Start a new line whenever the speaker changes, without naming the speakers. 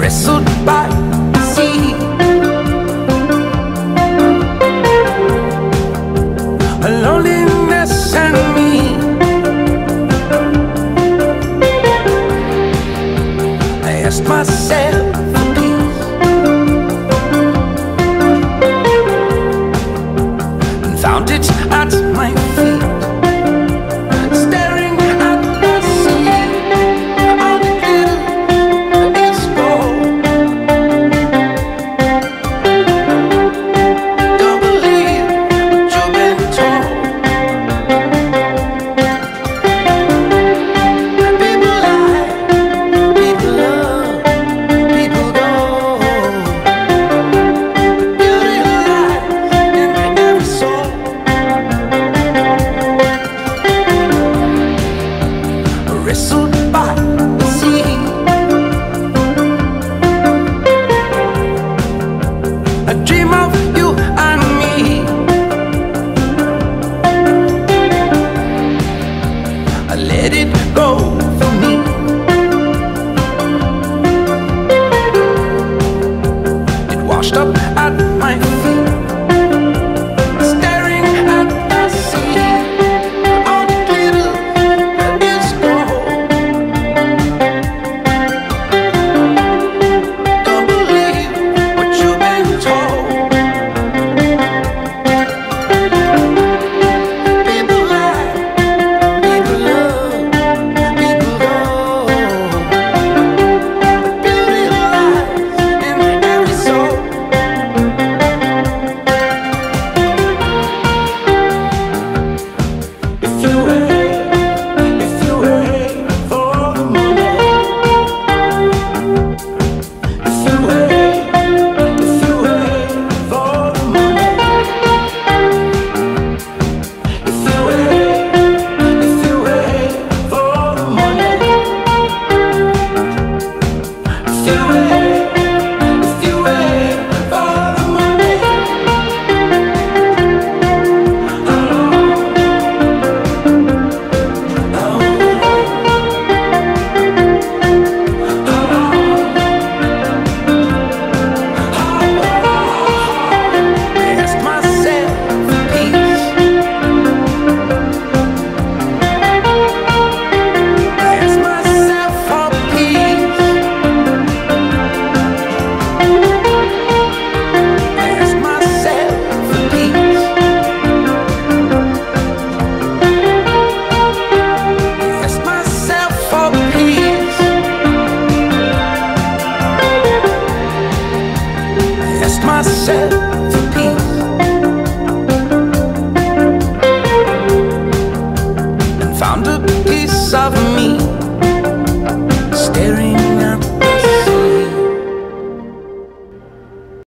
wrestled by the sea. A loneliness and me. I asked myself for peace and found it at my feet. Wrestled by the sea. I dream of you and me. I let it go for me. It washed up